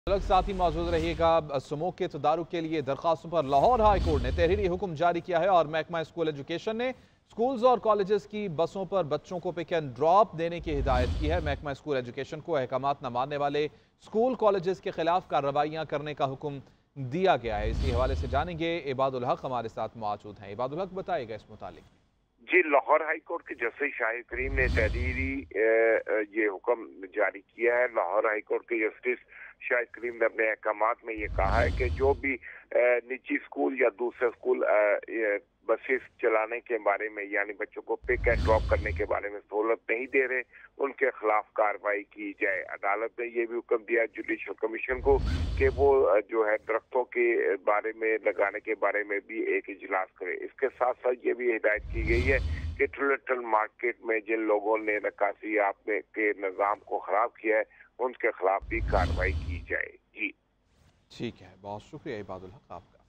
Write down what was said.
अलग साथ ही मौजूद रहिएगा। सुमो के तदारुक के लिए दरखास्तों पर लाहौर हाई कोर्ट ने तहरीरी हुक्म जारी किया है और महकमा स्कूल एजुकेशन ने स्कूल्स और कॉलेजेस की बसों पर बच्चों को पिक एंड ड्रॉप देने की हिदायत की है। महकमा स्कूल एजुकेशन को अहकामात न मानने वाले स्कूल कॉलेजेस के खिलाफ कार्रवाइयां करने का हुक्म दिया गया है। इसी हवाले से जानेंगे, इबादुल हक हमारे साथ मौजूद हैं। इबादुल हक, बताइएगा इस मुतालिक। जी, लाहौर हाई कोर्ट के जस्टिस शाहिद करीम ने तहरीरी ये हुक्म जारी किया है। लाहौर हाई कोर्ट के जस्टिस शाहिद करीम ने अपने अहकामात में ये कहा है कि जो भी निजी स्कूल या दूसरे स्कूल बसेस चलाने के बारे में, यानी बच्चों को पिक एंड ड्रॉप करने के बारे में सहूलत नहीं दे रहे, उनके खिलाफ कार्रवाई की जाए। अदालत ने यह भी हुक्म दिया जुडिशल कमीशन को कि वो जो है दरख्तों के बारे में लगाने के बारे में भी एक इजलास करे। इसके साथ साथ ये भी हिदायत की गई है कि ट्रिलेटरल मार्केट में जिन लोगों ने नक्काशी आपने के निज़ाम को खराब किया है, उनके खिलाफ भी कार्रवाई की जाए। जी ठीक है, बहुत शुक्रिया इबादुल हक आपका।